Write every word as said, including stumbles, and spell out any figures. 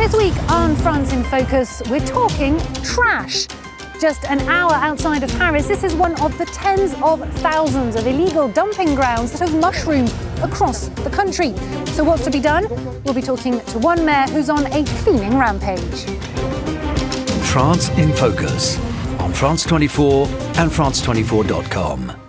This week on France in Focus, we're talking trash. Just an hour outside of Paris, this is one of the tens of thousands of illegal dumping grounds that have mushroomed across the country. So what's to be done? We'll be talking to one mayor who's on a cleaning rampage. France in Focus on France twenty-four and France twenty-four dot com.